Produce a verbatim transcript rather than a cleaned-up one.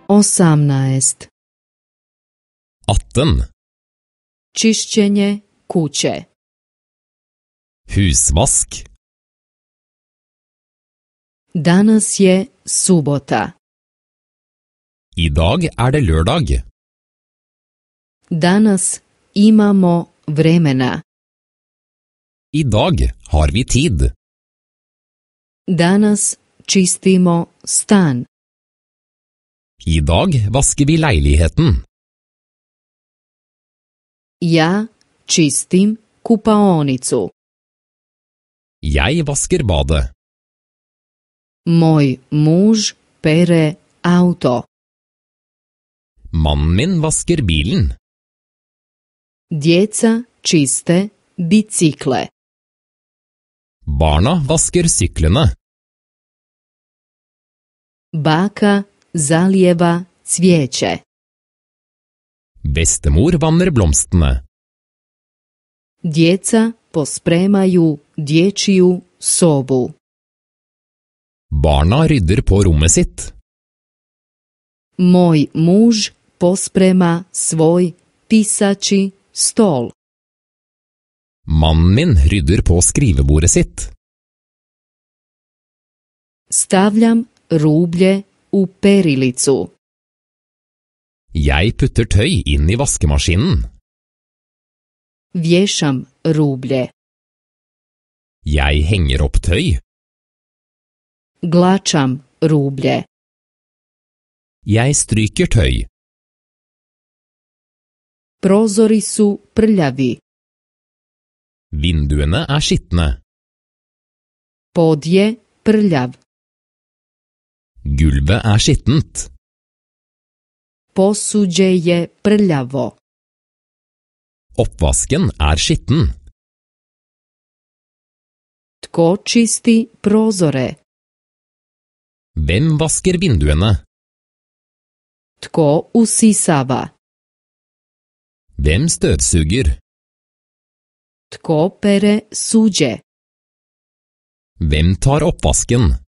osamnaest. atten. Čišćenje kuće. Husvask. Danas je subota. I dag er det lørdag. Danas imamo vremena. I dag har vi tid. Danas čistimo stan. I dag vasker vi leiligheten. Ja čistim kupaonicu. Jeg vasker badet. Moj muž pere auto. Mannen min vasker bilen. Djeca čiste bicikle. Barna vasker syklene. Baka zalijeva cvijeće. Bestemor vanner blomstene. Djeca pospremaju dječju sobu. Barna rydder på rommet sitt. Moj muž posprema svoj pisači stol. Mannen min rydder på skrivebordet sitt. Stavljam rublje u perilicu. Jeg putter tøy inn i vaskemaskinen. Vješam rublje. Jeg henger opp tøy. Glačam rublje. Jeg stryker tøy. Prozori su prljavi. Vinduene er skitne. Pod je prljav. Gulvet er skittent. Posuđe je prljavo. Oppvasken er skitten. Tko čisti prozore? Hvem vasker vinduene? Tko usisava? Hvem støvsuger? Tko pere suđe? Hvem tar oppvasken?